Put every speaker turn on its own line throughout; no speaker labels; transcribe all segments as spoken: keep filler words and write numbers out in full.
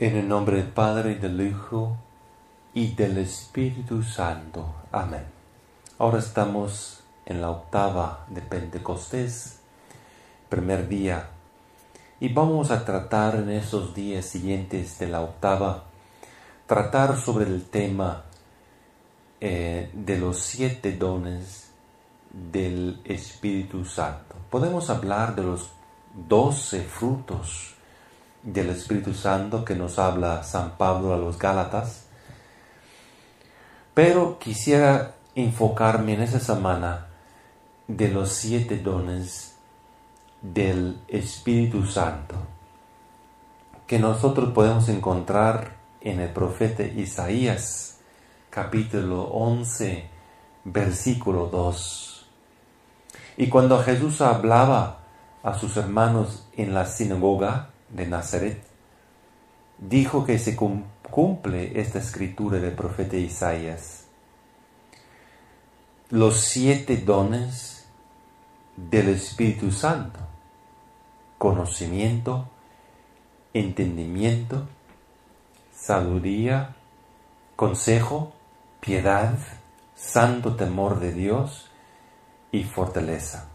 En el nombre del Padre, y del Hijo, y del Espíritu Santo. Amén. Ahora estamos en la octava de Pentecostés, primer día, y vamos a tratar en esos días siguientes de la octava, tratar sobre el tema eh, de los siete dones del Espíritu Santo. Podemos hablar de los doce frutos del Espíritu Santo que nos habla San Pablo a los Gálatas, pero quisiera enfocarme en esa semana de los siete dones del Espíritu Santo que nosotros podemos encontrar en el profeta Isaías, capítulo once, versículo dos. Y cuando Jesús hablaba a sus hermanos en la sinagoga de Nazaret, dijo que se cumple esta escritura del profeta Isaías. Los siete dones del Espíritu Santo: conocimiento, entendimiento, sabiduría, consejo, piedad, santo temor de Dios y fortaleza.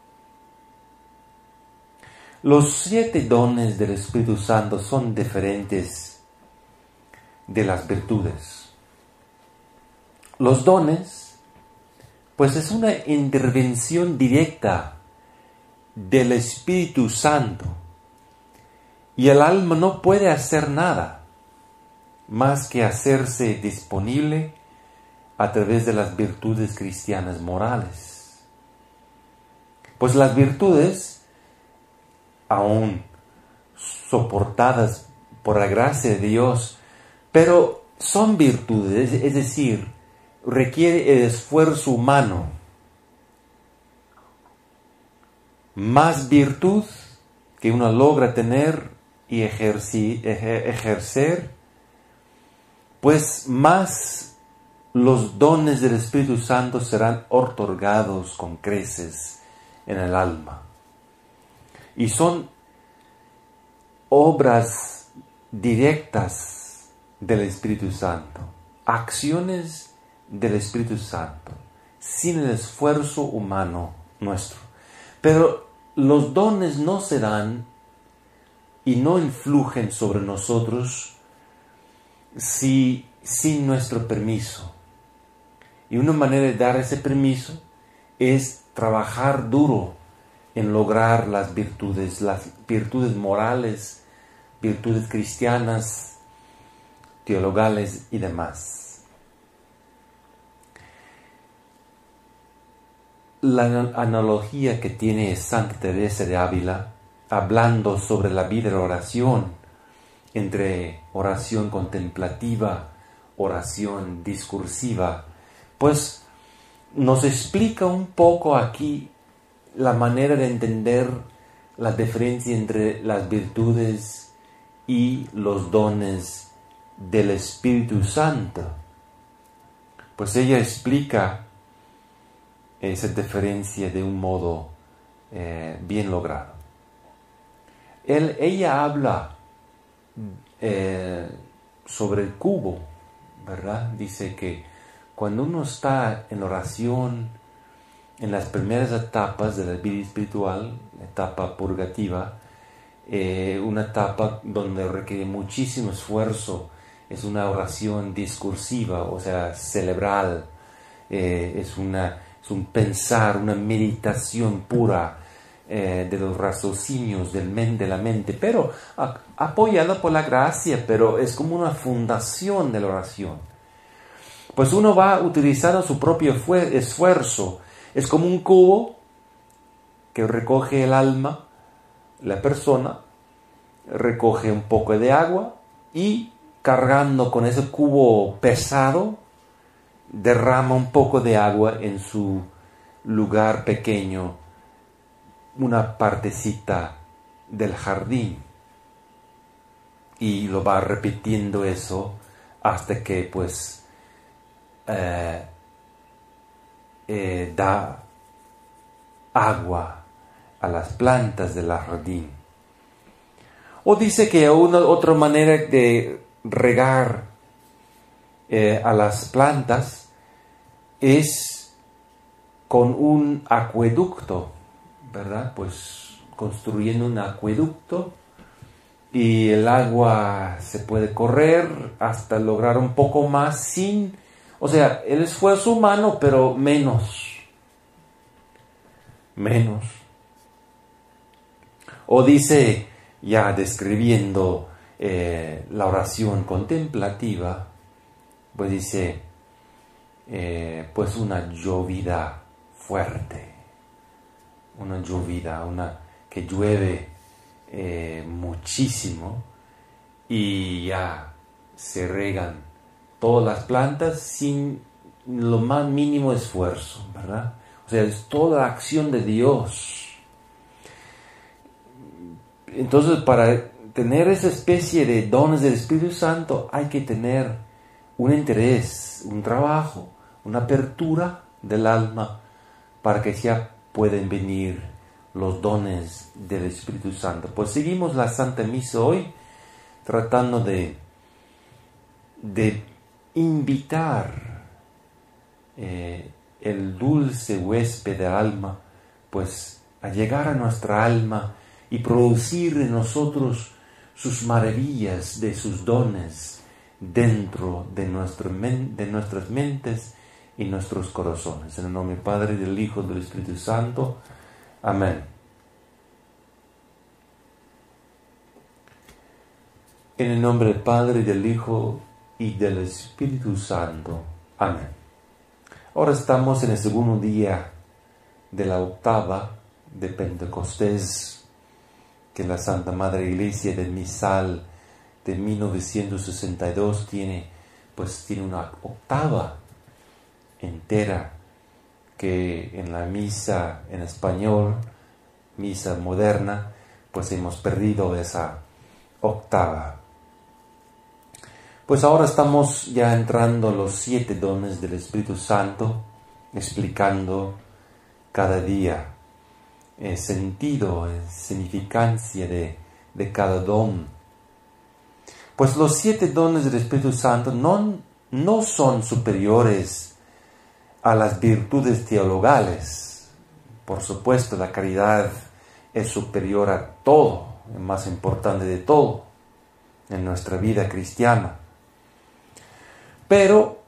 Los siete dones del Espíritu Santo son diferentes de las virtudes. Los dones, pues es una intervención directa del Espíritu Santo, y el alma no puede hacer nada más que hacerse disponible a través de las virtudes cristianas morales. Pues las virtudes, aún soportadas por la gracia de Dios, pero son virtudes, es decir, requiere el esfuerzo humano. Más virtud que uno logra tener y ejerci, ejercer, pues más los dones del Espíritu Santo serán otorgados con creces en el alma. Y son obras directas del Espíritu Santo, acciones del Espíritu Santo, sin el esfuerzo humano nuestro. Pero los dones no se dan y no influyen sobre nosotros si, sin nuestro permiso. Y una manera de dar ese permiso es trabajar duro en lograr las virtudes, las virtudes morales, virtudes cristianas, teologales y demás. La analogía que tiene Santa Teresa de Ávila, hablando sobre la vida de oración, entre oración contemplativa, oración discursiva, pues nos explica un poco aquí la manera de entender la diferencia entre las virtudes y los dones del Espíritu Santo. Pues ella explica esa diferencia de un modo eh, bien logrado. Él, ella habla eh, sobre el cubo, ¿verdad? Dice que cuando uno está en oración, en las primeras etapas de la vida espiritual, la etapa purgativa, eh, una etapa donde requiere muchísimo esfuerzo, es una oración discursiva, o sea, cerebral, eh, es, una, es un pensar, una meditación pura eh, de los raciocinios del men, de la mente, pero a, apoyada por la gracia, pero es como una fundación de la oración. Pues uno va utilizando su propio esfuerzo. Es como un cubo que recoge el alma, la persona, recoge un poco de agua y cargando con ese cubo pesado, derrama un poco de agua en su lugar pequeño, una partecita del jardín. Y lo va repitiendo eso hasta que pues eh, Eh, da agua a las plantas del jardín. O dice que una otra manera de regar eh, a las plantas es con un acueducto, ¿verdad? Pues construyendo un acueducto y el agua se puede correr hasta lograr un poco más sin, o sea, el esfuerzo humano, pero menos, menos. O dice, ya describiendo eh, la oración contemplativa, pues dice, eh, pues una llovida fuerte, una llovida, una que llueve eh, muchísimo y ya se regan todas las plantas sin lo más mínimo esfuerzo, ¿verdad? O sea, es toda la acción de Dios. Entonces, para tener esa especie de dones del Espíritu Santo hay que tener un interés, un trabajo, una apertura del alma para que ya pueden venir los dones del Espíritu Santo. Pues seguimos la Santa Misa hoy tratando de, de invitar eh, el dulce huésped del alma pues a llegar a nuestra alma y producir en nosotros sus maravillas de sus dones dentro de, nuestro men- de nuestras mentes y nuestros corazones. En el nombre del Padre, del Hijo y del Espíritu Santo. Amén. En el nombre del Padre, del Hijo y del Espíritu Santo. Amén. Ahora estamos en el segundo día de la octava de Pentecostés, que la Santa Madre Iglesia del Misal de mil novecientos sesenta y dos tiene, pues tiene una octava entera que en la misa en español, misa moderna, pues hemos perdido esa octava. Pues ahora estamos ya entrando a los siete dones del Espíritu Santo, explicando cada día el sentido, la significancia de, de cada don. Pues los siete dones del Espíritu Santo no, no son superiores a las virtudes teologales. Por supuesto, la caridad es superior a todo, es más importante de todo en nuestra vida cristiana. Pero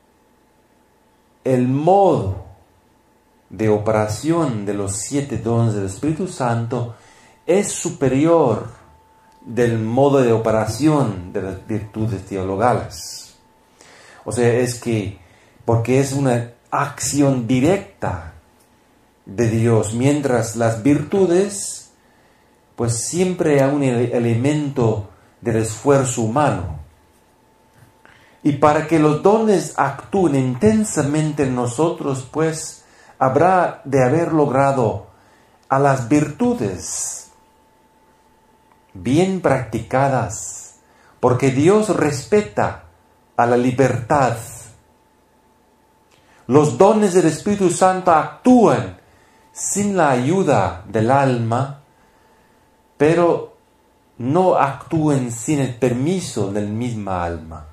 el modo de operación de los siete dones del Espíritu Santo es superior del modo de operación de las virtudes teologales. O sea, es que, porque es una acción directa de Dios, mientras las virtudes, pues siempre hay un elemento del esfuerzo humano. Y para que los dones actúen intensamente en nosotros, pues, habrá de haber logrado a las virtudes bien practicadas, porque Dios respeta a la libertad. Los dones del Espíritu Santo actúan sin la ayuda del alma, pero no actúan sin el permiso del misma alma,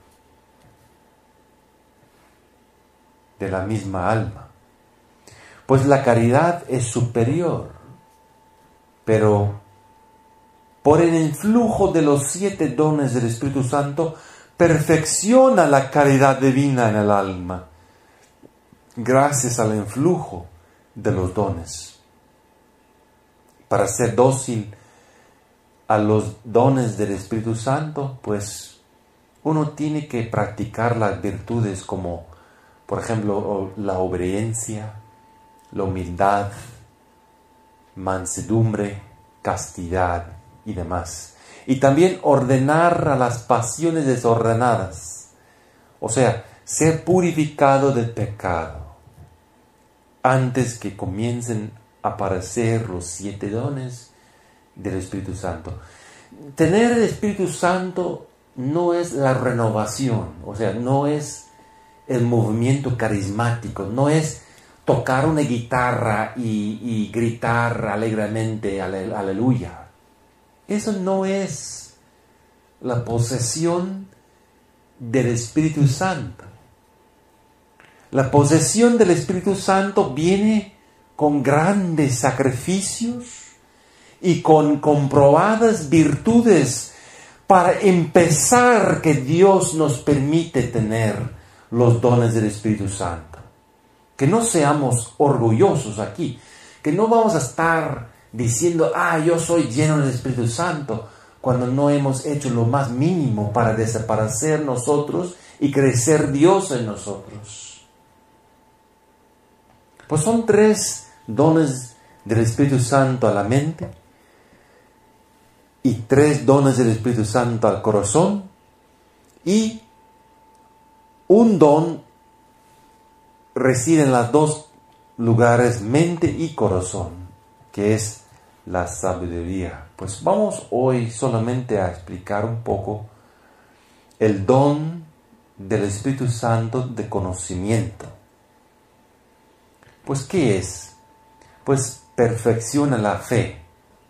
de la misma alma. Pues la caridad es superior, pero por el influjo de los siete dones del Espíritu Santo, perfecciona la caridad divina en el alma, gracias al influjo de los dones. Para ser dócil a los dones del Espíritu Santo, pues uno tiene que practicar las virtudes como, por ejemplo, la obediencia, la humildad, mansedumbre, castidad y demás. Y también ordenar a las pasiones desordenadas, o sea, ser purificado del pecado, antes que comiencen a aparecer los siete dones del Espíritu Santo. Tener el Espíritu Santo no es la renovación, o sea, no es el movimiento carismático, no es tocar una guitarra y, y gritar alegremente ale, aleluya. eso no es la posesión del Espíritu Santo. La posesión del Espíritu Santo viene con grandes sacrificios y con comprobadas virtudes para empezar que Dios nos permite tener los dones del Espíritu Santo. Que no seamos orgullosos aquí, que no vamos a estar diciendo, ah, yo soy lleno del Espíritu Santo, cuando no hemos hecho lo más mínimo para desaparecer nosotros y crecer Dios en nosotros. Pues son tres dones del Espíritu Santo a la mente y tres dones del Espíritu Santo al corazón y un don reside en los dos lugares, mente y corazón, que es la sabiduría. Pues vamos hoy solamente a explicar un poco el don del Espíritu Santo de conocimiento. Pues, ¿qué es? Pues perfecciona la fe.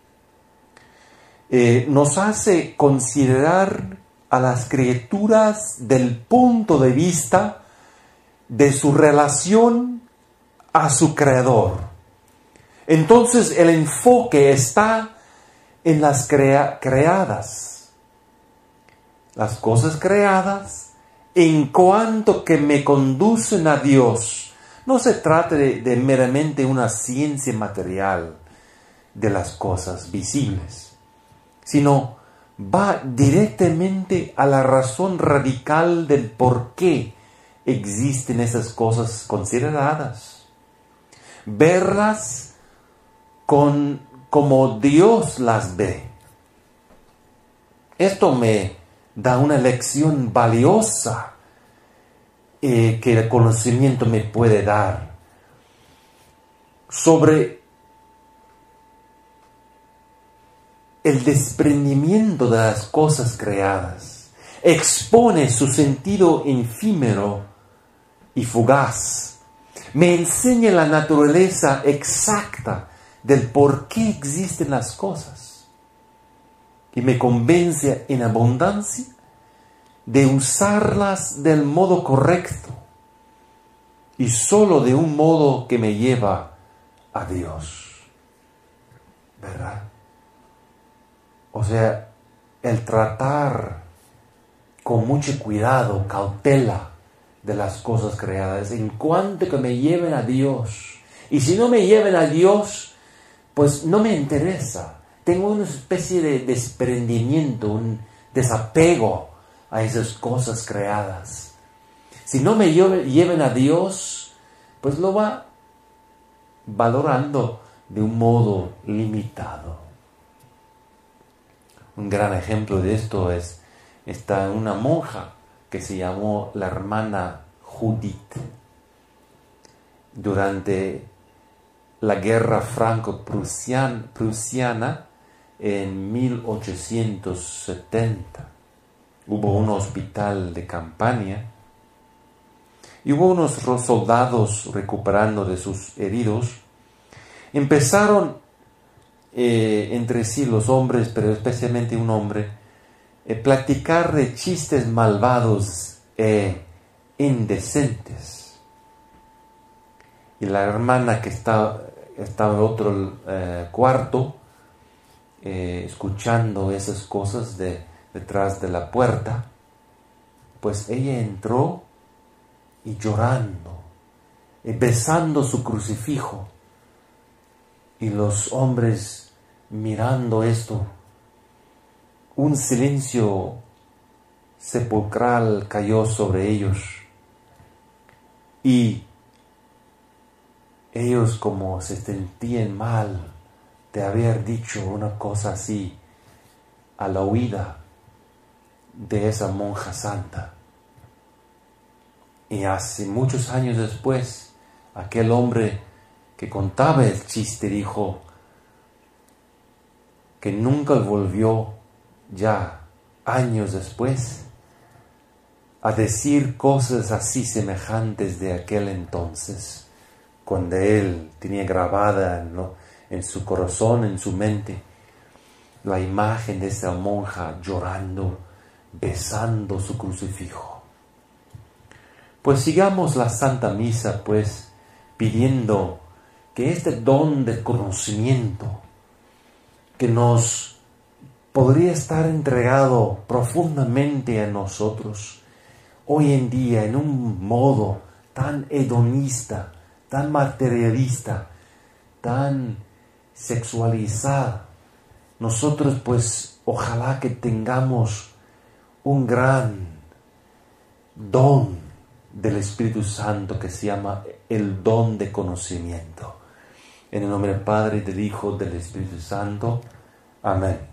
Eh, nos hace considerar a las criaturas del punto de vista de su relación a su Creador. Entonces el enfoque está en las crea- creadas. Las cosas creadas en cuanto que me conducen a Dios. No se trata de, de meramente una ciencia material de las cosas visibles, sino va directamente a la razón radical del por qué existen esas cosas consideradas. Verlas con, como Dios las ve. Esto me da una lección valiosa eh, que el conocimiento me puede dar sobre el desprendimiento de las cosas creadas. Expone su sentido efímero y fugaz. Me enseña la naturaleza exacta del por qué existen las cosas. Y me convence en abundancia de usarlas del modo correcto y solo de un modo que me lleva a Dios. ¿Verdad? O sea, el tratar con mucho cuidado, cautela de las cosas creadas, en cuanto que me lleven a Dios. Y si no me lleven a Dios, pues no me interesa. Tengo una especie de desprendimiento, un desapego a esas cosas creadas. Si no me lleven a Dios, pues lo va valorando de un modo limitado. Un gran ejemplo de esto es está una monja que se llamó la hermana Judith. Durante la guerra franco-prusiana en mil ochocientos setenta hubo un hospital de campaña y hubo unos soldados recuperando de sus heridos. Empezaron eh, entre sí los hombres, pero especialmente un hombre, eh, platicar de chistes malvados e indecentes. Y la hermana que estaba, estaba en otro eh, cuarto, eh, escuchando esas cosas de, detrás de la puerta, pues ella entró y llorando, y besando su crucifijo, y los hombres mirando esto. Un silencio sepulcral cayó sobre ellos, y ellos como se sentían mal de haber dicho una cosa así a la oída de esa monja santa. Y hace muchos años después, aquel hombre que contaba el chiste dijo que nunca volvió ya años después a decir cosas así semejantes de aquel entonces, cuando él tenía grabada en, ¿no? en su corazón, en su mente, la imagen de esa monja llorando, besando su crucifijo. Pues sigamos la Santa Misa, pues, pidiendo que este don de conocimiento que nos podría estar entregado profundamente a nosotros hoy en día en un modo tan hedonista, tan materialista, tan sexualizado, nosotros pues ojalá que tengamos un gran don del Espíritu Santo que se llama el don de conocimiento. En el nombre del Padre, del Hijo, del Espíritu Santo. Amén.